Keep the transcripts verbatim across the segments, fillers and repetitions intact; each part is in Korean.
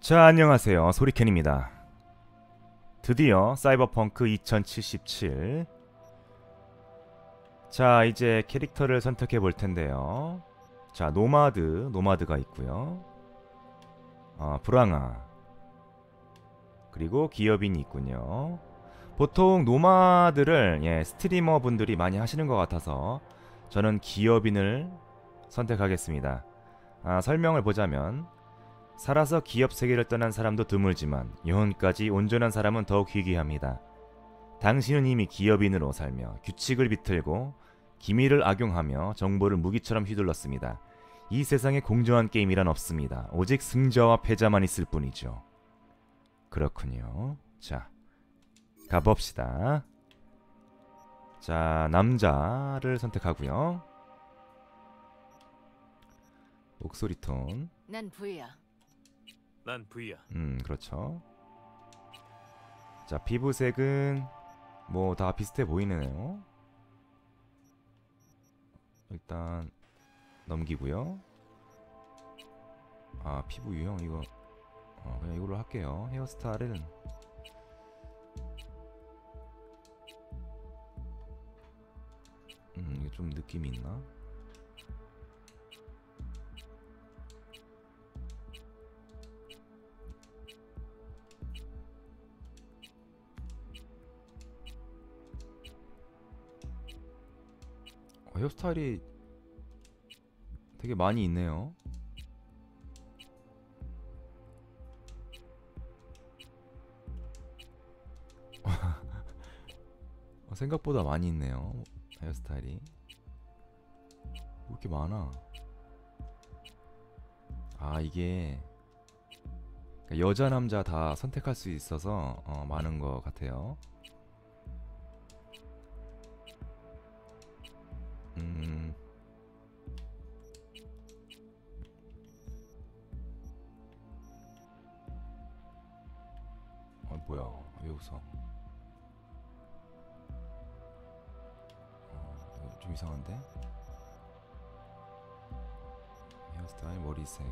자, 안녕하세요. 소리캔입니다. 드디어 사이버펑크 이천칠십칠. 자, 이제 캐릭터를 선택해 볼 텐데요. 자, 노마드, 노마드가 있고요. 어, 브랑아, 그리고 기업인이 있군요. 보통 노마드를 예, 스트리머 분들이 많이 하시는 것 같아서 저는 기업인을 선택하겠습니다. 아, 설명을 보자면, 살아서 기업 세계를 떠난 사람도 드물지만 영혼까지 온전한 사람은 더욱 희귀합니다. 당신은 이미 기업인으로 살며 규칙을 비틀고 기밀을 악용하며 정보를 무기처럼 휘둘렀습니다. 이 세상에 공정한 게임이란 없습니다. 오직 승자와 패자만 있을 뿐이죠. 그렇군요. 자, 가봅시다. 자, 남자를 선택하고요. 목소리 톤. 난 부이야. 난 V야. 음, 그렇죠. 자, 피부색은 뭐 다 비슷해 보이네요. 일단 넘기고요. 아, 피부 유형 이거 어, 그냥 이걸로 할게요. 헤어스타일은 음, 이게 좀 느낌이 있나? 어, 헤어스타일이 되게 많이 있네요. 어, 생각보다 많이 있네요. 헤어스타일이 왜 이렇게 많아? 아, 이게 그러니까 여자 남자 다 선택할 수 있어서 어, 많은 것 같아요. 음, 어, 뭐야? 왜 웃어? 어, 이거 좀 이상한데? 헤어스타일, 머리색.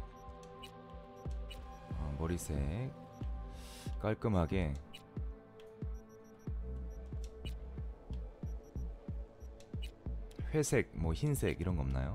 어, 머리색 깔끔하게. 회색, 뭐 흰색 이런 거 없나요?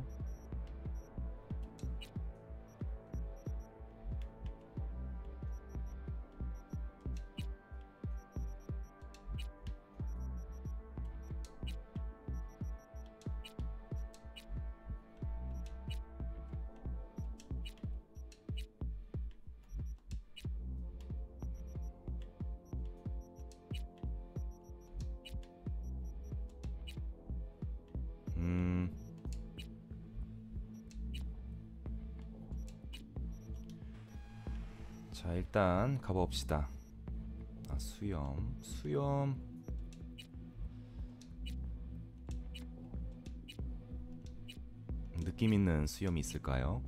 음, 자, 일단 가봅시다. 아, 수염, 수염. 느낌 있는 수염이 있을까요?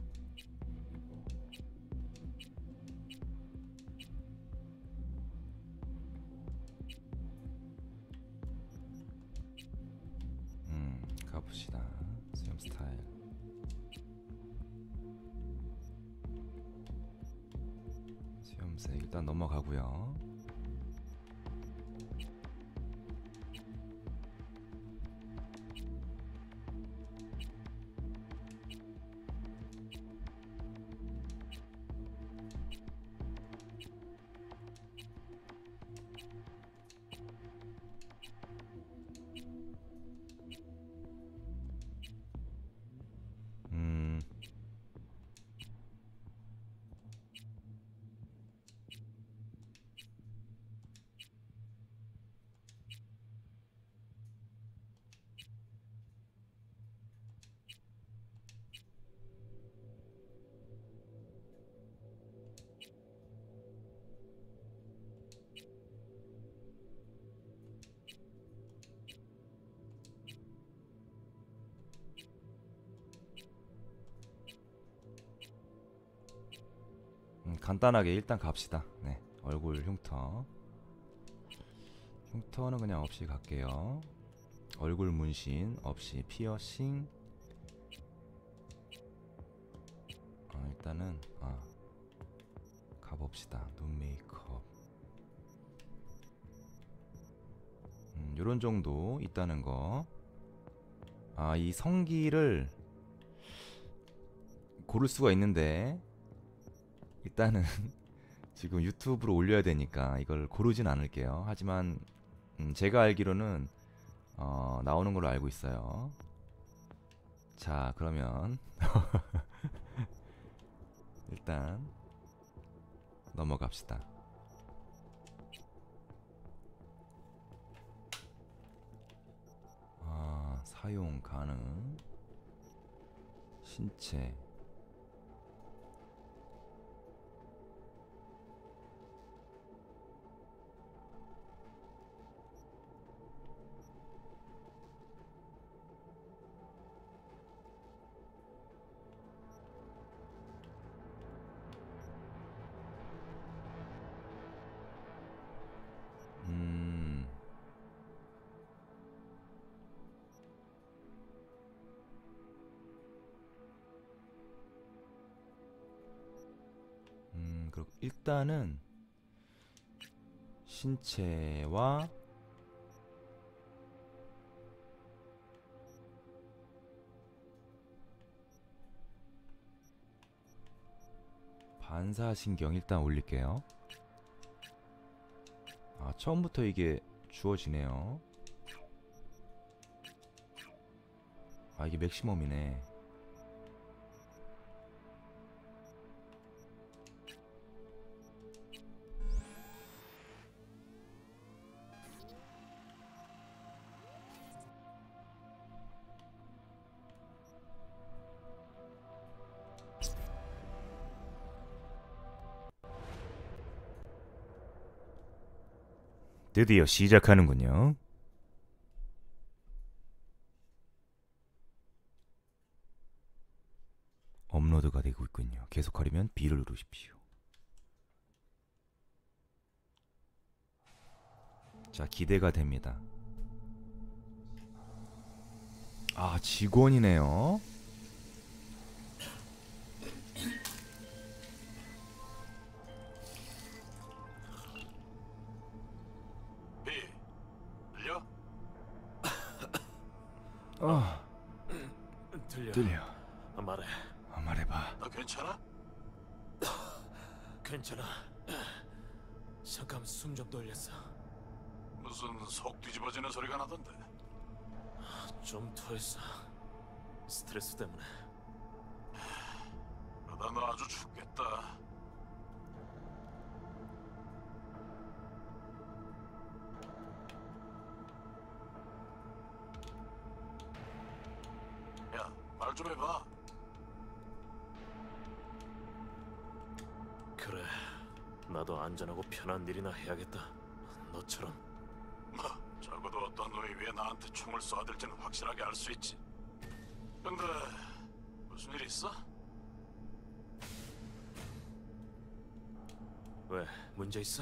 음, 가봅시다. 수염 스타일. 수염색 일단 넘어가고요. 음, 음, 간단하게 일단 갑시다. 네, 얼굴 흉터. 흉터는 그냥 없이 갈게요. 얼굴 문신 없이 피어싱. 아, 일단은 아, 가봅시다. 눈 메이크업. 음, 요런 정도 있다는 거. 아, 이 성기를 고를 수가 있는데 일단은 지금 유튜브로 올려야 되니까 이걸 고르진 않을게요. 하지만 음, 제가 알기로는 어, 나오는 걸로 알고 있어요. 자, 그러면 일단 넘어갑시다. 아, 사용 가능. 신체. 음. 음, 그럼 일단은 신체와 반사신경 일단 올릴게요. 아, 처음부터 이게 주어지네요. 아, 이게 맥시멈이네. 드디어 시작하는군요. 업로드가 되고 있군요. 계속하려면 B를 누르십시오. 자, 기대가 됩니다. 아, 직원이네요. 비, 들려? 어, 들려. 들려. 아, 말해. 아, 말해봐. 너 괜찮아? 괜찮아. 잠깐 숨 좀 돌렸어. 무슨 속 뒤집어지는 소리가 나던데. 좀 토했어. 스트레스 때문에. 그러다 너 아주 죽겠다. 야, 말 좀 해봐. 그래, 나도 안전하고 편한 일이나 해야겠다. 너처럼. 뭐, 적어도 어떤 놈이 왜 나한테 총을 쏘아댈지는 확실하게 알 수 있지. 근데 무슨 일 있어? 왜, 문제 있어?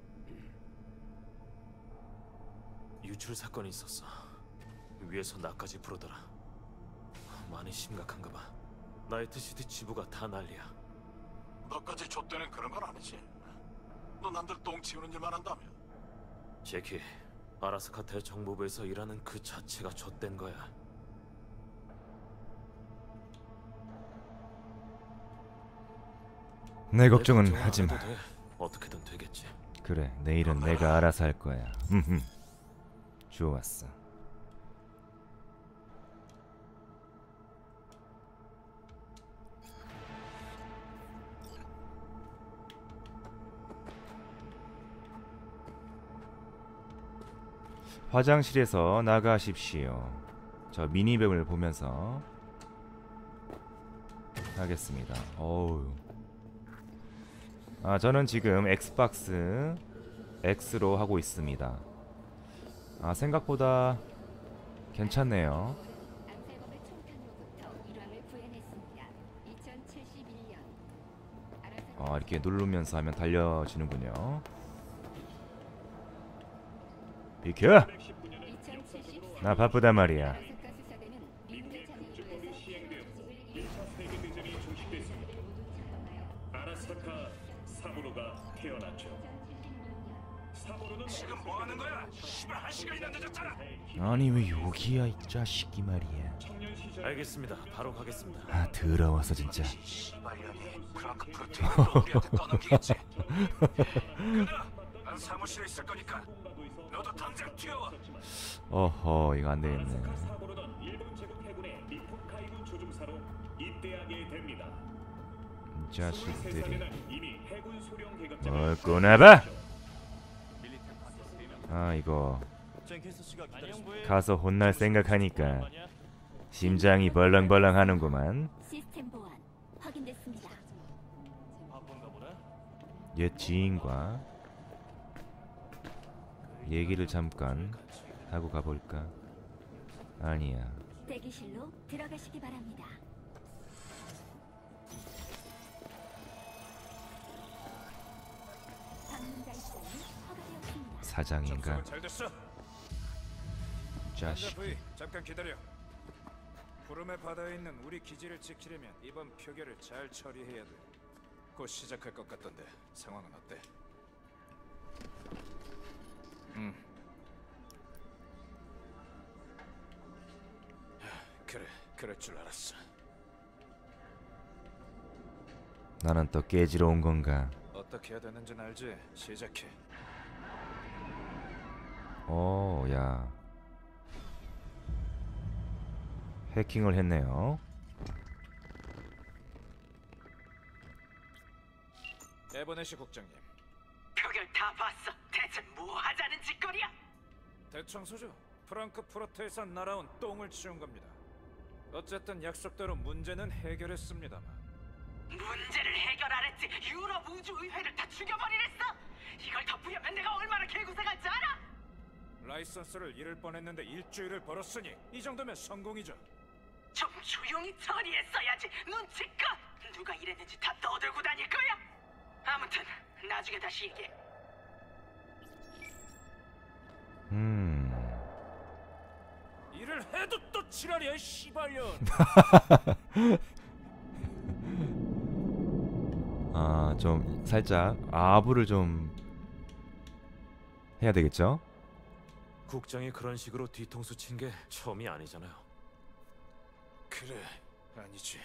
유출 사건이 있었어. 위에서 나까지 부르더라. 많이 심각한가 봐. 나이트시티 지부가 다 난리야. 너까지 좆되는 그런 건 아니지? 너 남들 똥 치우는 일만 한다며? 제키, 아라스카 대정보부에서 일하는 그 자체가 좆된 거야. 내 걱정은 걱정 안 하지 마. 해도 돼. 어떻게든 되겠지. 그래, 내일은 내가 알아서 할 거야. 흠흠. 좋았어. 화장실에서 나가십시오. 저 미니맵을 보면서 하겠습니다. 어우. 아, 저는 지금 엑스박스 X로 하고 있습니다. 아, 생각보다 괜찮네요. 암살범을 총탄로부터 일왕을 구해냈습니다. 이천칠십일 년 어, 이렇게 누르면서 하면 달려지는군요. 비켜! 이천칠십사 나 바쁘단 말이야. 아라스카 수사대는 민물 찬양으로 해서 조직을 일 차 세계 대전이 종식됐습니다. 모두 처형하여 아라스카 사부로가 태어났죠. 지금 뭐 하는 거야? 씨발 한 시간이나 늦었잖아. 아니 왜 여기야 이 자식이 말이야. 알겠습니다. 바로 가겠습니다. 아 더러워서 진짜. 말년이 프랑크푸르트에 우리한테 떠넘기겠지. 그나 난 사무실에 있을 거니까 너도 당장 튀어와. 어허 이거 안 되겠네. 사부로는 일본 제국 해군의 미프카이군 조종사로 입대하게 됩니다. 이 자식들이 이미 해군 소령 계급자가 뭘 꺼내봐. 아 이거 가서 혼날 생각하니까 심장이 벌렁벌렁 하는구만. 시스템 보안 확인됐습니다. 옛 지인과 얘기를 잠깐 하고 가볼까? 아니야. 대기실로 들어가시기 바랍니다. 방문자 입장이 허가되었습니다. 사장인가? 잘 됐어. 자식. 부이 잠깐 기다려. 구름의 바다에 있는 우리 기지를 지키려면 이번 표결을 잘 처리해야 돼. 곧 시작할 것 같던데 상황은 어때? 음. 그래, 그럴 줄 알았어. 나는 또 깨지러 온 건가? 어떻게 해야 되는지는 알지? 시작해. 오, 야. 해킹을 했네요. 에버네시 국장님, 표결 다 봤어. 대체 뭐 하자는 짓거리야? 대청소죠. 프랑크푸르트에서 날아온 똥을 치운 겁니다. 어쨌든 약속대로 문제는 해결했습니다만. 문제를 해결 안 했지. 유럽 우주의회를 다 죽여버리랬어. 이걸 덮으려면 내가 얼마나 개고생할지 알아? 라이선스를 잃을 뻔했는데 일주일을 벌었으니 이 정도면 성공이죠. 좀 조용히 처리했어야지. 눈치껏 누가 이랬는지 다 떠들고 다닐 거야. 아무튼 나중에 다시 얘기해. 음. 일을 해도 또 지랄이야, 씨발년. 아, 좀 살짝 아부를 좀 해야 되겠죠? 국장이 그런 식으로 뒤통수 친 게 처음이 아니잖아요. 그래, 아니지.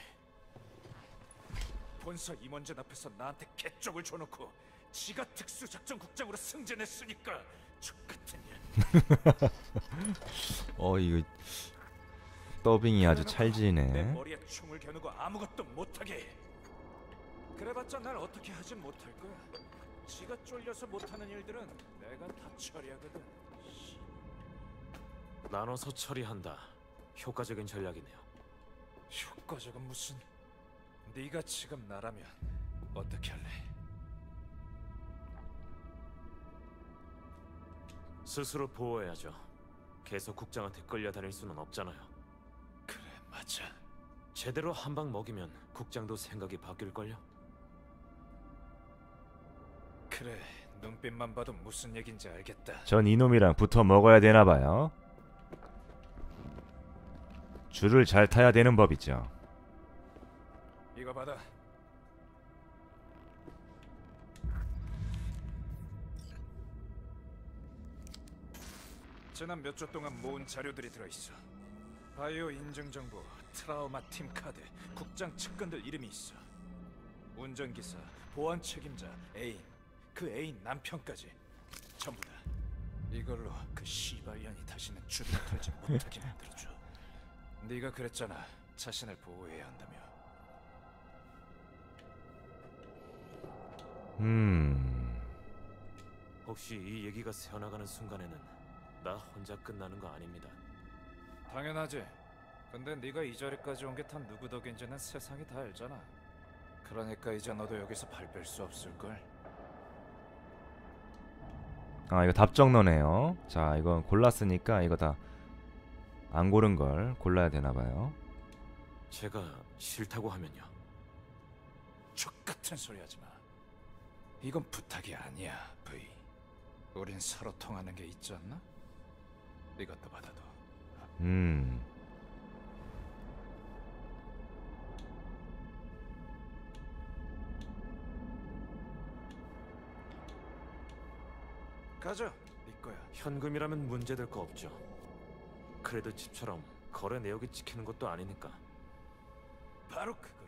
본사 임원진 앞에서 나한테 개쪽을 줘놓고 지가 특수작전국장으로 승진했으니까 족같은 년. 어, 이거 더빙이 아주 내 찰지네. 머리에 총을 겨누고 아무것도 못하게. 그래봤자 날 어떻게 하진 못할 거야. 지가 쫄려서 못하는 일들은 내가 다 처리하거든. 나눠서 처리한다. 효과적인 전략이네요. 효과적은 무슨? 네가 지금 나라면 어떻게 할래? 스스로 보호해야죠. 계속 국장한테 끌려다닐 수는 없잖아요. 그래, 맞아. 제대로 한 방 먹이면 국장도 생각이 바뀔걸요? 그래, 눈빛만 봐도 무슨 얘긴지 알겠다. 전 이놈이랑 붙어 먹어야 되나 봐요. 줄을 잘 타야 되는 법이죠. 이거 받아. 지난 몇 주 동안 모은 자료들이 들어있어. 바이오 인증 정보, 트라우마 팀 카드, 국장 측근들 이름이 있어. 운전기사, 보안 책임자, 애인, 그 애인 남편까지 전부 다. 이걸로 그 씨발년이 다시는 주둥이 털지 못하게 만들어줘. 네가 그랬잖아. 자신을 보호해야 한다며. 음. 혹시 이 얘기가 새어나가는 순간에는 나 혼자 끝나는 거 아닙니다. 당연하지. 근데 네가 이 자리까지 온 게 다 누구 덕인지는 세상이 다 알잖아. 그러니까 이제 너도 여기서 발 뺄 수 없을걸. 아, 이거 답정너네요. 자, 이건 골랐으니까 이거 다 안 고른 걸 골라야 되나 봐요. 제가 싫다고 하면요. 족같은 소리 하지 마. 이건 부탁이 아니야, 브이. 우린 서로 통하는 게 있지 않나? 이것도 받아도. 음. 가져, 네 거야. 현금이라면 문제될 거 없죠. 크레드 칩처럼 거래 내역이 찍히는 것도 아니니까. 바로 그거야.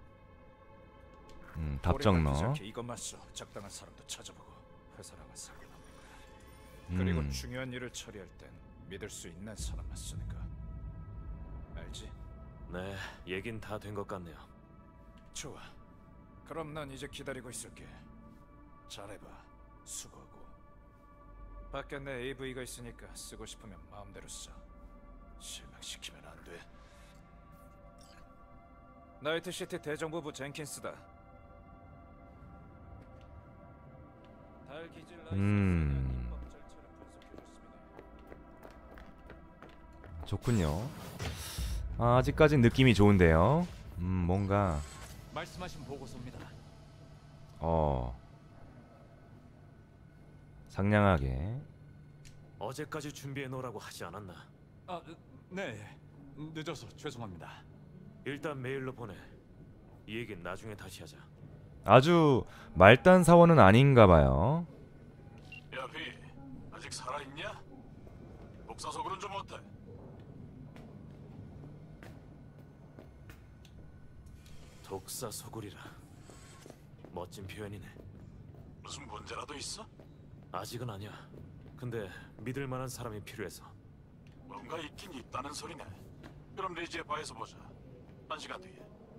음, 답정너. 오래 걸리지 않게 이것만 써. 적당한 사람도 찾아보고 회사랑은 상관없는 거야. 그리고 음. 중요한 일을 처리할 땐 믿을 수 있는 사람만 쓰는 거. 알지? 네, 얘긴 다 된 것 같네요. 좋아. 그럼 난 이제 기다리고 있을게. 잘해봐. 수고하고. 밖에 내 에이브이가 있으니까 쓰고 싶으면 마음대로 써. 실망시키면 안 돼. 나이트시티 대정부부 젠킨스다. 달 기질 라이선스에 대한 음. 입법 절차를 분석해줬습니다. 좋군요. 아, 아직까진 느낌이 좋은데요. 음, 뭔가 말씀하신 보고서입니다. 어 상냥하게. 어제까지 준비해 놓으라고 하지 않았나? 아, 네. 늦어서 죄송합니다. 일단 메일로 보내. 이 얘긴 나중에 다시 하자. 아주 말단 사원은 아닌가 봐요. 야, 비, 아직 살아있냐? 복사석으로는 좀 어때? 독사 소굴이라. 멋진 표현이네. 무슨 문제라도 있어? 아직은 아니야. 근데 믿을 만한 사람이 필요해서. 뭔가 있긴 있다는 소리네. 그럼 리지의 바에서 보자. 한 시간 뒤에.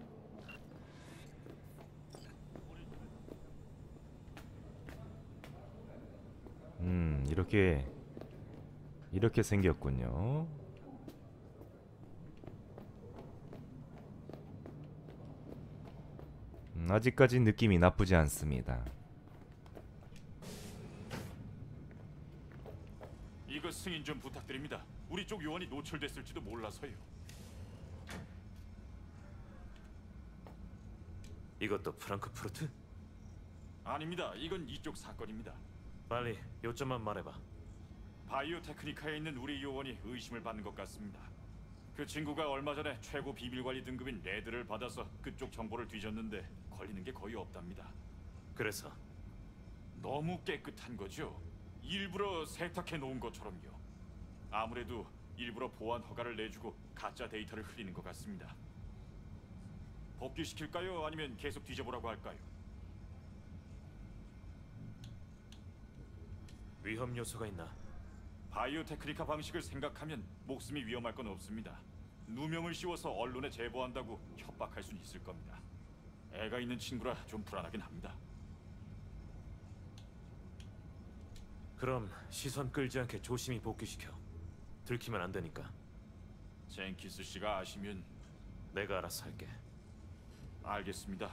음, 이렇게 이렇게 생겼군요. 음, 아직까지 느낌이 나쁘지 않습니다. 이거 승인 좀 부탁드립니다. 우리 쪽 요원이 노출됐을지도 몰라서요. 이것도 프랑크푸르트? 아닙니다. 이건 이쪽 사건입니다. 빨리 요점만 말해봐. 바이오 테크니카에 있는 우리 요원이 의심을 받는 것 같습니다. 그 친구가 얼마 전에 최고 비밀관리 등급인 레드를 받아서 그쪽 정보를 뒤졌는데 걸리는 게 거의 없답니다. 그래서 너무 깨끗한 거죠. 일부러 세탁해 놓은 것처럼요. 아무래도 일부러 보안 허가를 내주고 가짜 데이터를 흘리는 것 같습니다. 복귀시킬까요? 아니면 계속 뒤져보라고 할까요? 위험 요소가 있나? 바이오 테크니카 방식을 생각하면 목숨이 위험할 건 없습니다. 누명을 씌워서 언론에 제보한다고 협박할 수는 있을 겁니다. 애가 있는 친구라 좀 불안하긴 합니다. 그럼 시선 끌지 않게 조심히 복귀시켜. 들키면 안 되니까. 젠키스 씨가 아시면 내가 알아서 할게. 알겠습니다.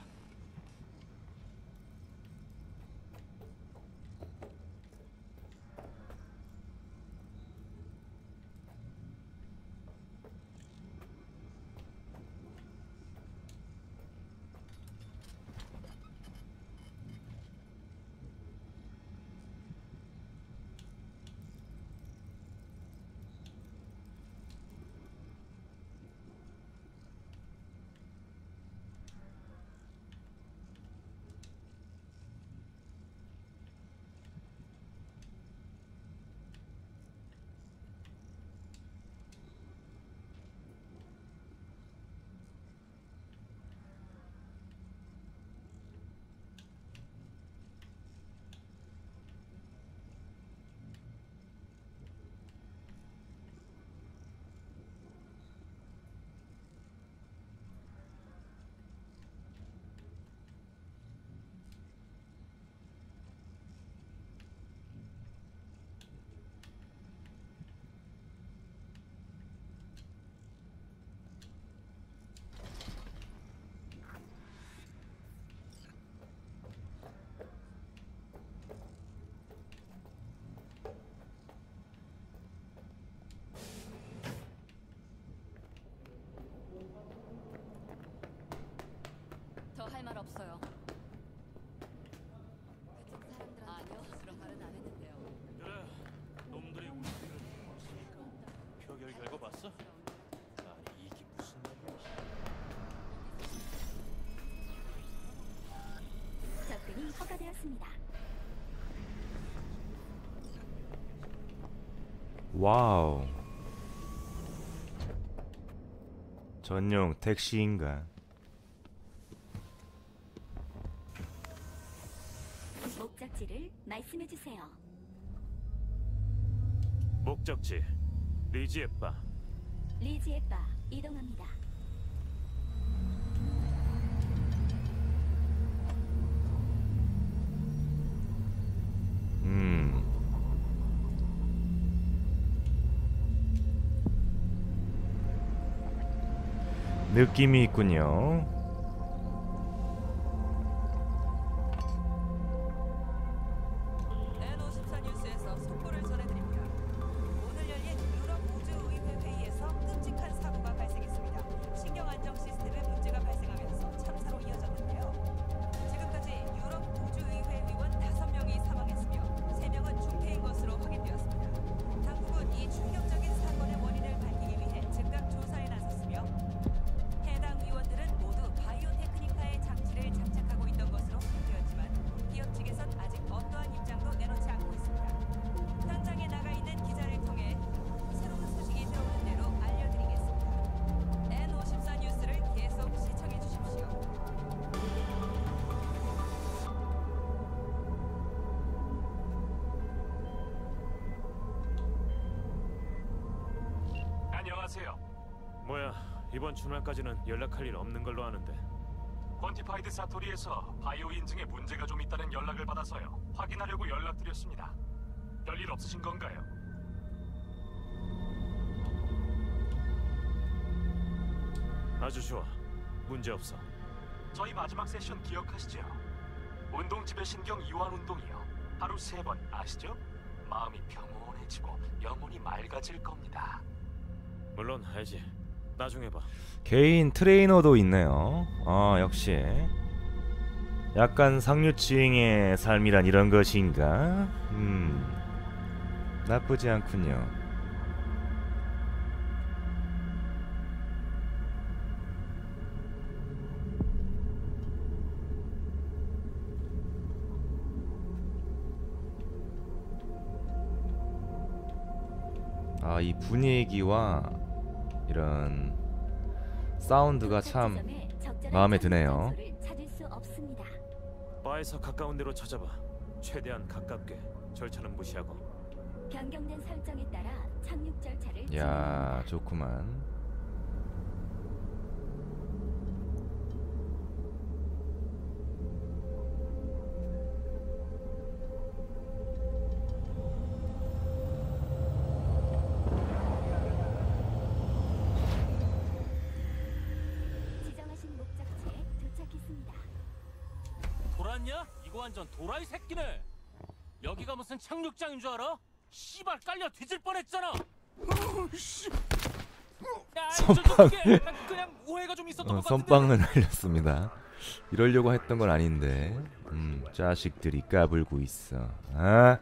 더 할 말 없어요. 그쪽 사람들한테 아니요, 그런 말은 안 했는데요. 그래, 놈들이 우리 뒤를 돌았으니까 표결 결과 봤어? 아니 이게 무슨 말이야? 접근이 허가되었습니다. 와우. 전용 택시인가? 목적지를 말씀해 주세요. 목적지 리지의 바. 리지의 바 이동합니다. 음. 느낌이 있군요. 엔 오십사 뉴스에서 속보를 전해드립니다. 오늘 열린 유럽 우주의회 회의에서 끔찍한 사고가 발생했습니다. 신경 안정 시스템에 문제가 발생하면서 참사로 이어졌는데요. 지금까지 유럽 우주의회 의원 다섯 명이 사망했으며 세 명은 중태인 것으로 확인되었습니다. 당국은 이 충격적인 사건의 원인을 밝히기 위해 즉각 조사에 나섰으며 해당 의원들은 모두 바이오 테크니카의 장치를 장착하고 있던 것으로 확인되었지만 기업 측에선 아직 어떠한 입장도 내놓지 않고 있습니다. 현장에 나가 있는 기자를 통해 새로운 소식이 들어오는 대로 알려드리겠습니다. 엔 오십사 뉴스를 계속 시청해 주십시오. 안녕하세요. 뭐야, 이번 주말까지는 연락할 일 없는 걸로 아는데. 퀀티파이드 사토리에서 바이오 인증에 문제가 좀 있다는 연락을 받아서요. 확인하려고 연락드렸습니다. 별일 없으신 건가요? 아주 좋아. 문제 없어. 저희 마지막 세션 기억하시죠? 운동 지배 신경 이완 운동이요. 하루 세 번 아시죠? 마음이 평온해지고 영혼이 맑아질 겁니다. 물론 알지. 나중에 봐. 개인 트레이너도 있네요. 아, 역시 약간 상류층의 삶이란 이런 것인가? 음, 나쁘지 않군요. 아, 이 분위기와 이런 사운드가 참 마음에 드네요. 찾을 수 없습니다. 바에서 가까운 데로 찾아봐. 최대한 가깝게. 절차는 무시하고. 변경된 설정에 따라 착륙 절차를 야, 좋구만. 지정하신 목적지에 도착했습니다. 돌았냐? 이거 완전 도라이 새끼네. 여기가 무슨 착륙장인 줄 알아? 씨발 깔려 뒤질 뻔했잖아. 야, 선빵. 그냥 오해가 좀 있었던 어, 것 같은데. 선빵을 날렸습니다. 이러려고 했던 건 아닌데. 음, 자식들이 까불고 있어. 아?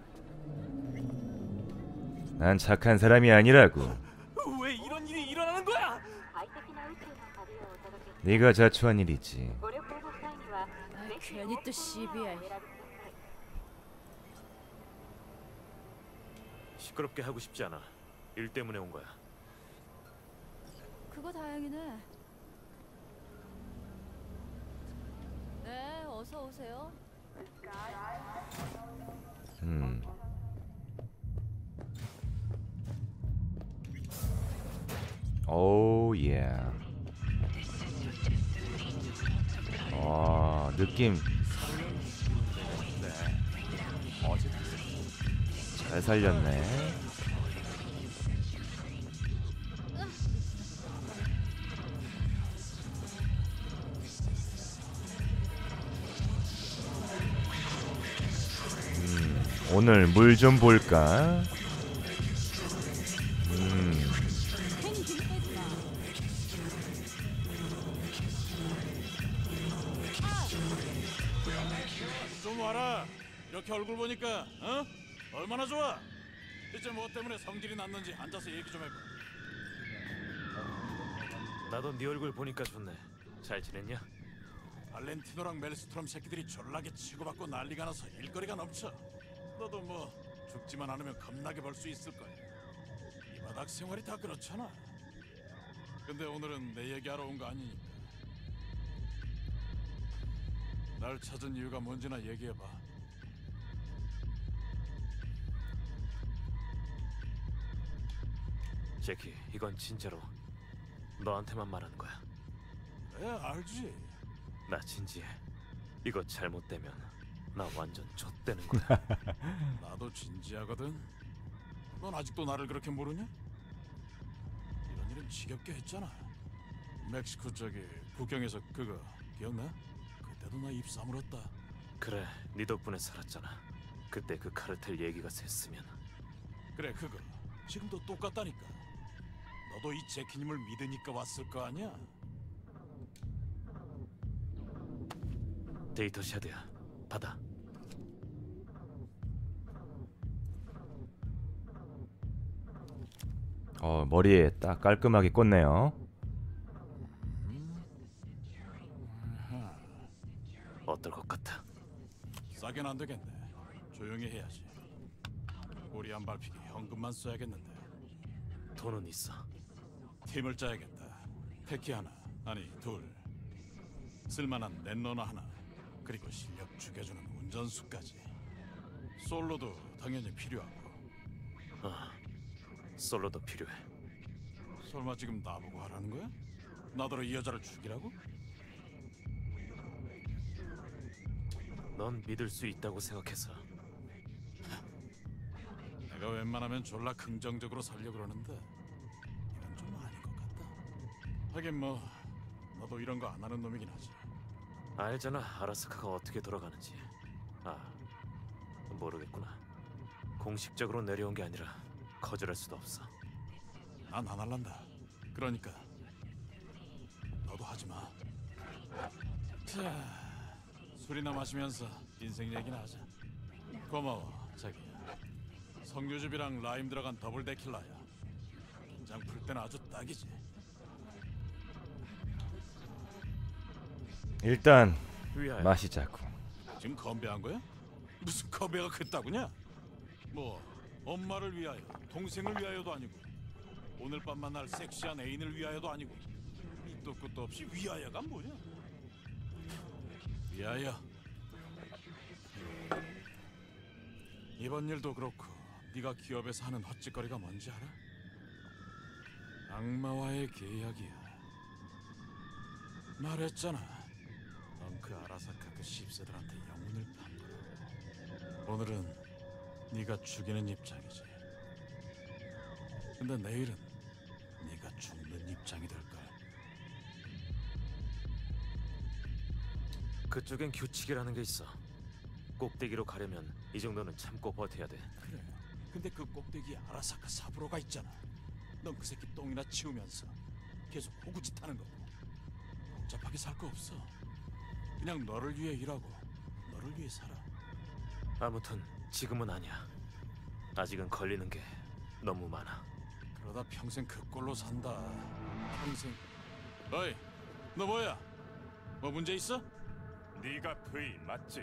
난 착한 사람이 아니라고. 왜 이런 일이 일어나는 거야? 네가 자초한 일이지. 아, 괜히 또 시비야. 시끄럽게 하고 싶지 않아. 일 때문에 온 거야. 그거 다행이네. 네, 어서 오세요. 음. 오, 예. 와, 느낌 잘 살렸네. 음, 오늘 물 좀 볼까? 음. 좀 와라. 이렇게 얼굴 보니까 어? 얼마나 좋아? 이제 뭐 때문에 성질이 났는지 앉아서 얘기 좀 해봐. 나도 네 얼굴 보니까 좋네. 잘 지냈냐? 발렌티노랑 멜스트롬 새끼들이 졸라게 치고받고 난리가 나서 일거리가 넘쳐. 너도 뭐 죽지만 않으면 겁나게 벌 수 있을 거야. 바닥 생활이 다 그렇잖아. 근데 오늘은 내 얘기하러 온 거 아니니까. 날 찾은 이유가 뭔지나 얘기해봐. 제키, 이건 진짜로 너한테만 말하는 거야. 에 알지. 나 진지해. 이거 잘못되면 나 완전 좆되는 거야. 나도 진지하거든. 넌 아직도 나를 그렇게 모르냐? 이런 일은 지겹게 했잖아. 멕시코 저기 국경에서 그거 기억나? 그때도 나 입 사물었다. 그래, 네 덕분에 살았잖아. 그때 그 카르텔 얘기가 샜으면. 그래 그거 지금도 똑같다니까. 너도 이 제키님을 믿으니까 왔을 거 아니야? 데이터 샤드야. 받아. 어, 머리에 딱 깔끔하게 꽂네요. 어떨 것 같아? 싸겐 안 되겠네. 조용히 해야지. 우리 안 밟히게 현금만 써야겠는데. 돈은 있어. 팀을 짜야겠다. 패키 하나, 아니 둘. 쓸만한 넷러너 하나. 그리고 실력 죽여주는 운전수까지. 솔로도 당연히 필요하고. 아, 솔로도 필요해. 설마 지금 나보고 하라는 거야? 나더러 이 여자를 죽이라고? 넌 믿을 수 있다고 생각해서. 내가 웬만하면 졸라 긍정적으로 살려 그러는데 이건 좀 아닌 것 같다. 하긴 뭐 너도 이런 거 안 하는 놈이긴 하지. 알잖아, 아라스카가 어떻게 돌아가는지. 아, 모르겠구나. 공식적으로 내려온 게 아니라 거절할 수도 없어. 난 안 할란다. 그러니까 너도 하지 마. 자, 술이나 마시면서 인생 얘기나 하자. 고마워, 자기야. 석류즙이랑 라임 들어간 더블 데킬라야. 긴장 풀 때는 아주 딱이지. 일단 위하여. 마시자고. 지금 건배한 거야? 무슨 건배가 그따구냐? 뭐 엄마를 위하여, 동생을 위하여도 아니고 오늘 밤 만날 섹시한 애인을 위하여도 아니고 밑도 끝도 없이 위하여가 뭐냐? 위하여. 이번 일도 그렇고 네가 기업에서 하는 헛짓거리가 뭔지 알아? 악마와의 계약이야. 말했잖아. 넌 그 아라사카 그 십세들한테 영혼을 판 거야. 오늘은 네가 죽이는 입장이지. 근데 내일은 네가 죽는 입장이 될 거야. 그쪽엔 규칙이라는 게 있어. 꼭대기로 가려면 이 정도는 참고 버텨야 돼. 그래. 근데 그 꼭대기에 아라사카 사부로가 있잖아. 넌 그 새끼 똥이나 치우면서 계속 호구짓 하는 거고. 복잡하게 살 거 없어. 그냥 너를 위해 일하고 너를 위해 살아. 아무튼 지금은 아니야. 아직은 걸리는 게 너무 많아. 그러다 평생 그 꼴로 산다. 평생. 어이, 너 뭐야? 뭐 문제 있어? 네가 V 맞지?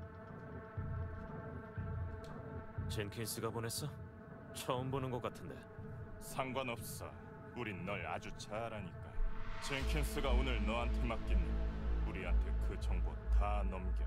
젠킨스가 보냈어? 처음 보는 것 같은데. 상관없어. 우린 널 아주 잘 아니까. 젠킨스가 오늘 너한테 맡긴 일, 우리한테 그 정보 다 넘겨.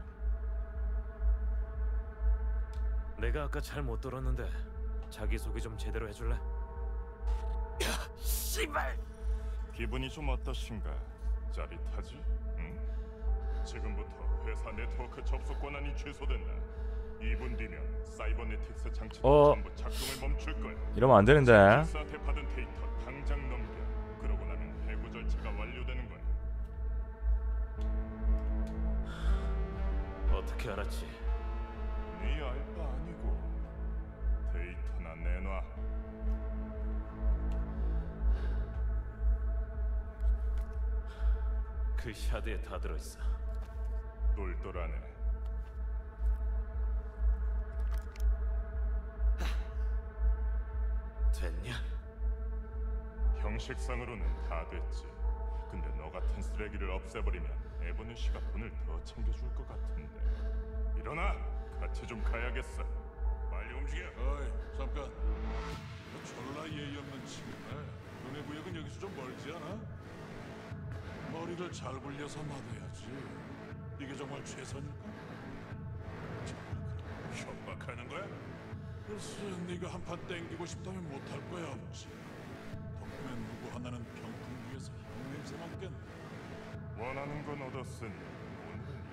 내가 아까 잘 못 들었는데 자기소개 좀 제대로 해줄래? 야, 씨발! 기분이 좀 어떠신가? 짜릿하지? 응? 지금부터 회사 네트워크 접속 권한이 취소된다. 이 분 뒤면 사이버네틱스 장치는 어. 전부 작동을 멈출 거야. 이러면 안 되는데. 젠킨스한테 받은 데이터 당장 넘겨. 그러고 나면 해고 절차가 완료되는 거야. 어떻게 알았지? 네 알 바 아니고 데이터나 내놔. 그 샤드에 다 들어있어. 똘똘하네. 됐냐? 형식상으로는 다 됐지. 근데 너 같은 쓰레기를 없애버리면 에버뉴 씨가 돈을 더 챙겨줄 것 같은데. 일어나! 같이 좀 가야겠어. 빨리 움직여. 어이, 잠깐. 너 졸라 예의 없는 친구네. 너네 구역은 여기서 좀 멀지 않아? 머리를 잘 굴려서 맞아야지. 이게 정말 최선일까? 정말 협박하는 거야? 글쎄, 네가 한판 땡기고 싶다면 못할 거야 없지. 덕분에 누구 하나는 병풍 위에서 향 냄새 맡겠네. 원하는 건 얻었으니 오늘은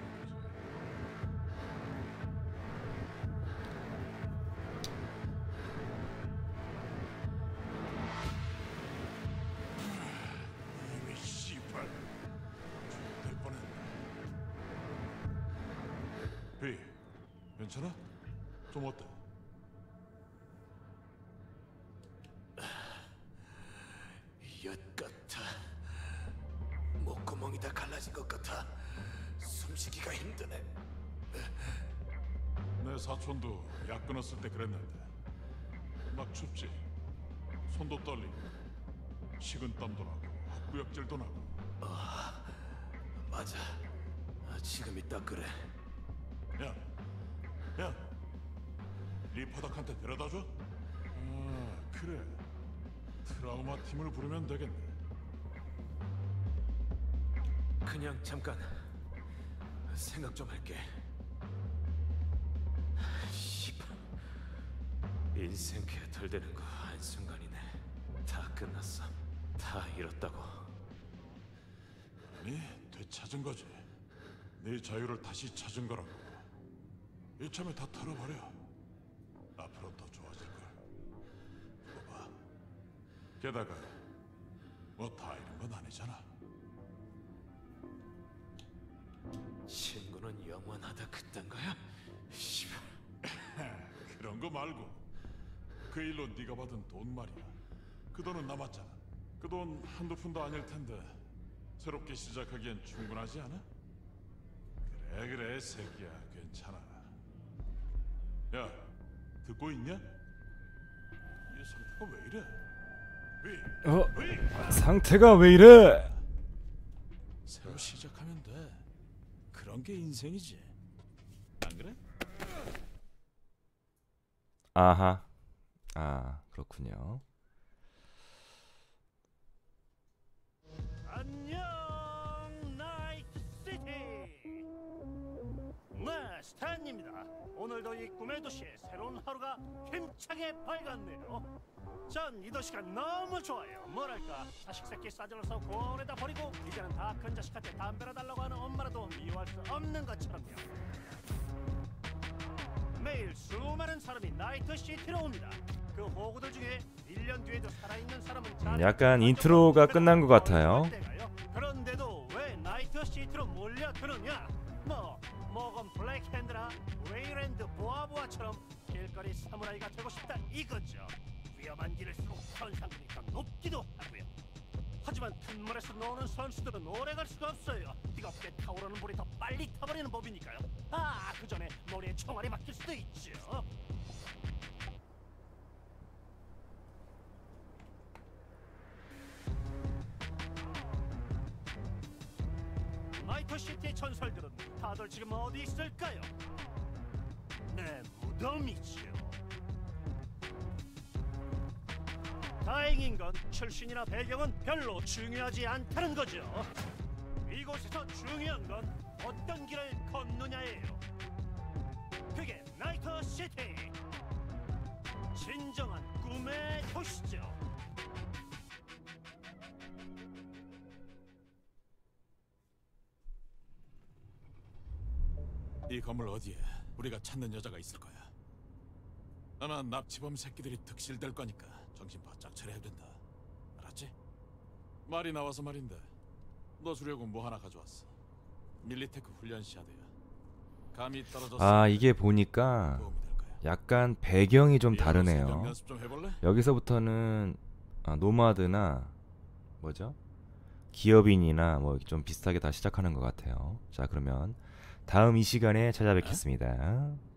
이미 씨발 될 뻔했네. 비, 괜찮아? 좀 어때? 엿 같아. 목구멍이 다 갈라진 것 같아. 숨쉬기가 힘드네. 내 사촌도 약 끊었을 때 그랬는데 막 춥지. 손도 떨리고 식은땀도 나고 헛구역질도 나고. 아, 맞아. 아, 지금이 딱 그래. 야, 야, 리퍼덕한테 데려다줘? 아, 그래. 트라우마 팀을 부르면 되겠네. 그냥 잠깐 생각 좀 할게. 씨발, 인생 개털되는 거 한순간이네. 다 끝났어. 다 잃었다고. 아니, 되찾은 거지. 네 자유를 다시 찾은 거라고. 이참에 다 털어버려. 앞으로 더 좋아질 걸. 이거 봐. 게다가 뭐 다 잃은 건 아니잖아. 친구는 영원하다 그딴 거야? 씨발. 그런 거 말고 그 일로 네가 받은 돈 말이야. 그 돈은 남았잖아. 그 돈 한두 푼도 아닐 텐데 새롭게 시작하기엔 충분하지 않아? 그래 그래 새끼야, 괜찮아. 야, 듣고 있냐? 이 상태가 왜 이래? 위, 어? 위! 상태가 왜 이래? 새로 시작하면 돼. 그런 게 인생이지. 안 그래? 아하. 아, 그렇군요. 안녕 나이트시티. 네, 스탠입니다. 오늘도 이 꿈의 도시에 새로운 하루가 힘차게 밝았네요. 전 이 도시가 너무 좋아요. 뭐랄까, 자식 새끼 싸질러서 고원에다 버리고 이제는 다 큰 자식한테 담배를 달라고 하는 엄마라도 미워할 수 없는 것처럼요. 매일 수많은 사람이 나이트시티로 옵니다. 그 호구들 중에 일 년 뒤에도 살아있는 사람은 잘 약간 인트로가 끝난 것 같아요. 그런데도 왜 나이트시티로 몰려드느냐? 뭐 모건 블랙핸드나 레이랜드 보아보아처럼 길거리 사무라이가 되고 싶다 이거죠. 위험한 길일수록 현상금이가 높기도 하고요. 하지만 큰 물에서 노는 선수들은 오래갈 수가 없어요. 뜨겁게 타오르는 물이 더 빨리 타버리는 법이니까요. 아, 그 전에 머리에 총알이 막힐 수도 있죠. 나이트시티의 전설들은 다들 지금 어디 있을까요? 네, 무덤이죠. 다행인 건 출신이나 배경은 별로 중요하지 않다는 거죠. 이곳에서 중요한 건 어떤 길을 걷느냐예요. 그게 나이트시티, 진정한 꿈의 도시죠. 이 건물 어디에 우리가 찾는 여자가 있을 거야. 아마 납치범 새끼들이 득실될 거니까 정신 바짝 차려야 된다. 알았지? 말이 나와서 말인데 너 주려고 뭐 하나 가져왔어. 밀리테크 훈련 시야드야. 감이 떨어졌어. 아, 이게 보니까 약간 배경이 좀 다르네요. 연습 좀 해볼래? 여기서부터는 아, 노마드나 뭐죠? 기업인이나 뭐 좀 비슷하게 다 시작하는 것 같아요. 자, 그러면 다음 이 시간에 찾아뵙겠습니다.